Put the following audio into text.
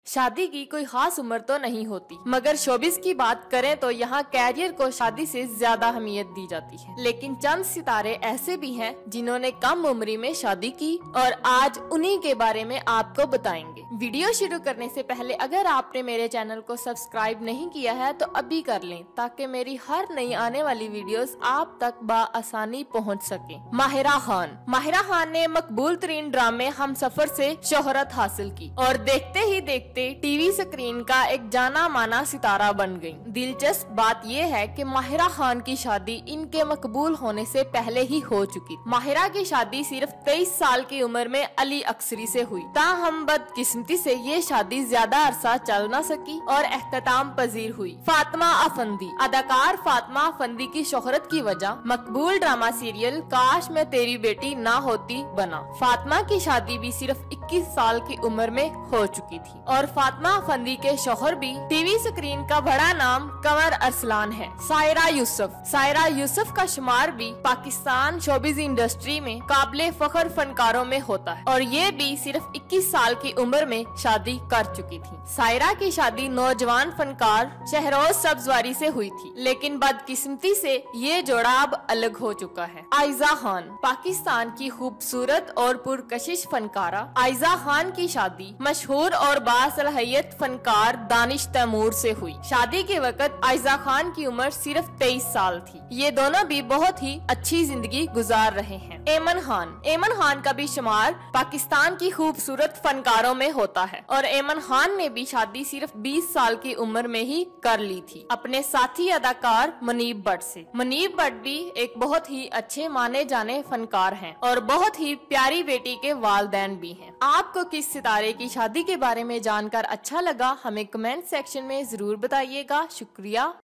शादी की कोई खास उम्र तो नहीं होती, मगर शोबिस की बात करें तो यहाँ कैरियर को शादी से ज्यादा अहमियत दी जाती है। लेकिन चंद सितारे ऐसे भी हैं जिन्होंने कम उम्र में शादी की और आज उन्हीं के बारे में आपको बताएंगे। वीडियो शुरू करने से पहले अगर आपने मेरे चैनल को सब्सक्राइब नहीं किया है तो अभी कर लें, ताकि मेरी हर नई आने वाली वीडियोस आप तक बआसानी पहुँच सके। माहिरा खान ने मकबूल तरीन ड्रामे हम सफर से शोहरत हासिल की और देखते ही देखते टीवी स्क्रीन का एक जाना माना सितारा बन गई। दिलचस्प बात यह है कि माहिरा खान की शादी इनके मकबूल होने से पहले ही हो चुकी। माहिरा की शादी सिर्फ 23 साल की उम्र में अली अक्सरी से हुई। ताहम बदकिस्मती से ये शादी ज्यादा अरसा चल न सकी और एहतमाम पजीर हुई। फातिमा अफंदी अदाकार फातिमा अफंदी की शोहरत की वजह मकबूल ड्रामा सीरियल काश मैं तेरी बेटी ना होती बना। फातिमा की शादी भी सिर्फ 21 साल की उम्र में हो चुकी थी और फातिमा अफंदी के शौहर भी टीवी स्क्रीन का बड़ा नाम कंवर अरसलान है। सायरा यूसुफ का शुमार भी पाकिस्तान शोबिज इंडस्ट्री में काबिले फख्र फनकारों में होता है और ये भी सिर्फ 21 साल की उम्र में शादी कर चुकी थी। सायरा की शादी नौजवान फनकार शहरोज सब्जवारी से हुई थी, लेकिन बदकिस्मती से ये जोड़ा अब अलग हो चुका है। आयजा खान पाकिस्तान की खूबसूरत और पुरकशिश फनकारा आयजा खान की शादी मशहूर और बासलाहियत फनकार दानिश तैमूर से हुई। शादी के वक्त आयजा खान की उम्र सिर्फ 23 साल थी। ये दोनों भी बहुत ही अच्छी जिंदगी गुजार रहे हैं। एमन खान का भी शुमार पाकिस्तान की खूबसूरत फनकारों में होता है और एमन खान ने भी शादी सिर्फ 20 साल की उम्र में ही कर ली थी अपने साथी अदाकार मुनीब भट्ट से। मुनीब भट्ट भी एक बहुत ही अच्छे माने जाने फनकार हैं और बहुत ही प्यारी बेटी के वालिदैन भी हैं। आपको किस सितारे की शादी के बारे में जानकर अच्छा लगा हमें कमेंट सेक्शन में जरूर बताइएगा। शुक्रिया।